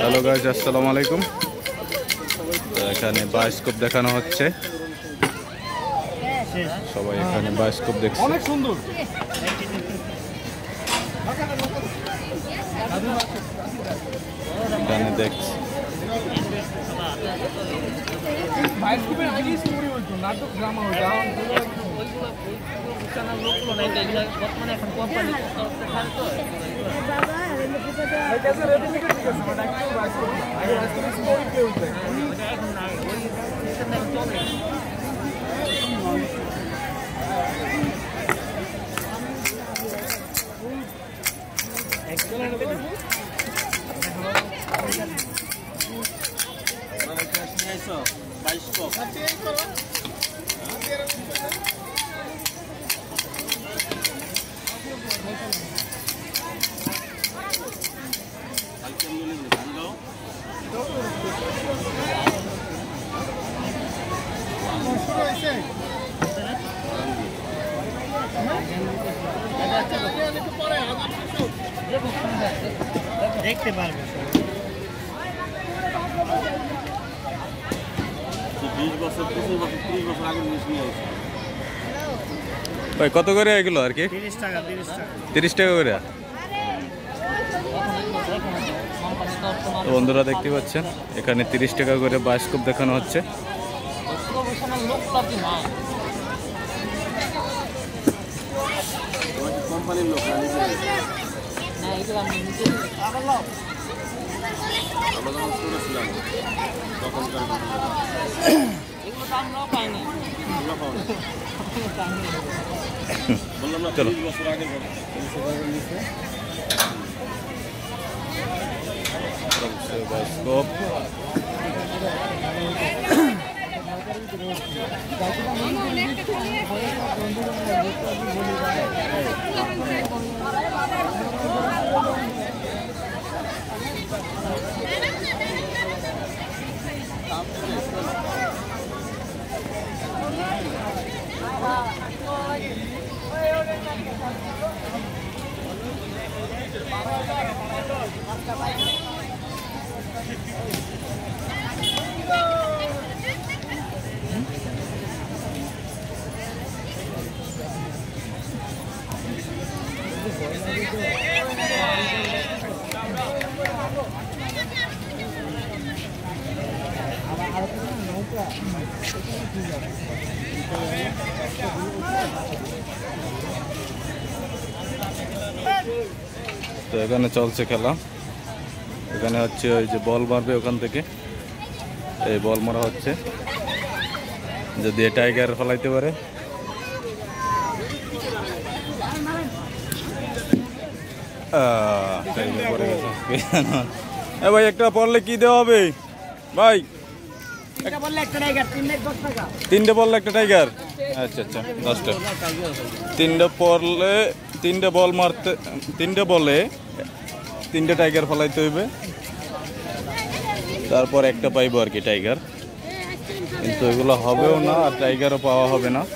Hello guys, আসসালামু আলাইকুম। তো এখানে বায়োস্কোপ দেখানো হচ্ছে, সবাই এখানে বায়োস্কোপ দেখছে। অনেক সুন্দর। এখানে দেখছি বায়োস্কোপের আগে স্টোরি হইতো, নাটক ড্রামা হইতো। বর্তমানে এখন কোম্পানি দেখতে পারবে। 20 বছর 25 বছর 30 বছর আগে জিনিস নিয়ে আসছে। ভাই কত করে এগুলো আর কি? 30 টাকা 30 টাকা করে। তো বন্ধুরা দেখতে পাচ্ছেন এখানে 30 টাকা করে বায়োস্কোপ দেখানো হচ্ছে। কোম্পানির লোক না নিজে। আমরা যখন ছোট ছিলাম তখনকার এগুলো তো আমরাও পাইনি। বললাম না, 30 বছর আগের কথা। বায়োস্কোপ তো এখানে চলছে খেলা। এখানে হচ্ছে ওই যে বল মারবে ওখান থেকে, এই বল মারা হচ্ছে, যদি টাইগার ফলাইতে পারে। ভাই একটা পড়লে কি দেওয়া হবে ভাই? তিনটে পড়লে একটা টাইগার। আচ্ছা আচ্ছা, 10 টাকা। তিনটে বল মারতে, তিনটে বলে 3টে টাইগার ফলাইতে হইবে, তারপর একটা পাইবো আর কি টাইগার। কিন্তু এগুলো হবেও না, আর টাইগারও পাওয়া হবে না।